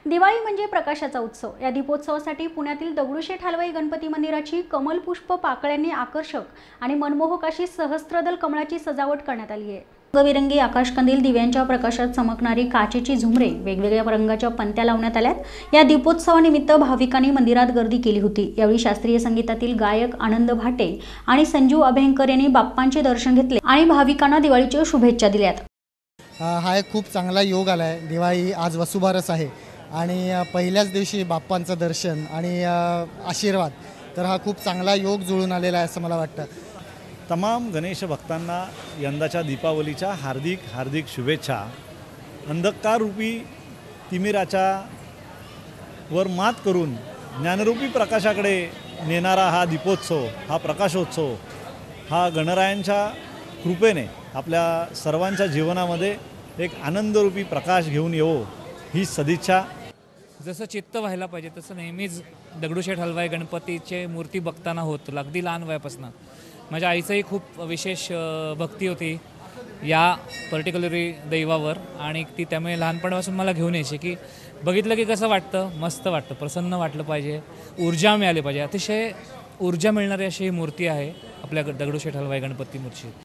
दिवाळी म्हणजे प्रकाशाचा उत्सव। या दीपोत्सवासाठी पुण्यातील दगडूशेठ हलवाई गणपती मंदिराची कमल पुष्प पाकळ्यांनी आकर्षक आणि मनमोहक अशी सहस्त्रदल कमळाची सजावट करण्यात आली आहे। रंगबिरंगी आकाशकंदील, दिव्यांच्या प्रकाशात चमकणारी काचेची झुमरे, वेगवेगळ्या रंगाच्या पणत्या लावण्यात आल्यात। या दीपोत्सवानिमित्त भाविकांनी मंदिरात गर्दी केली होती। यावेळी शास्त्रीय संगीतातील गायक आनंद भाटे आणि संजू अभ्यंकर यांनी बाप्पांचे दर्शन घेतले आणि भाविकांना दिवाळीच्या शुभेच्छा दिल्यात। हा एक खूप चांगला योग आला आहे। दिवाळी आज वसुबारस आहे आणि पहिल्याच दिवशी बाप्पांचं दर्शन आणि आशीर्वाद, तर हा खूप चांगला योग जुळून आलेला आहे असं मला वाटतं। तमाम गणेश भक्तांना यंदाच्या दीपावलीच्या हार्दिक हार्दिक शुभेच्छा। अंधकाररूपी तिमिराच्या वर मात करून ज्ञानरूपी प्रकाशाकडे नेणारा हा दीपोत्सव, हा प्रकाशोत्सव, हा गणरायांच्या कृपेने आपल्या सर्वांच्या जीवनामध्ये एक आनंदरूपी प्रकाश घेऊन येवो ही सदिच्छा। जसं चित्त व्हायला पाहिजे तसं नेहमीच दगडूशेठ हलवाई गणपतीचे मूर्ती बघताना होतं। अगदी लहान वयापासून माझ्या आईचंही खूप विशेष भक्ती होती या पर्टिक्युलरी दैवावर आणि ती त्यामुळे लहानपणापासून मला घेऊन यायची की बघितलं की कसं वाटतं, मस्त वाटतं, प्रसन्न वाटलं पाहिजे, ऊर्जा मिळाली पाहिजे। अतिशय ऊर्जा मिळणारी अशी ही मूर्ती आहे आपल्या दगडूशेठ हलवाई गणपती मूर्ती।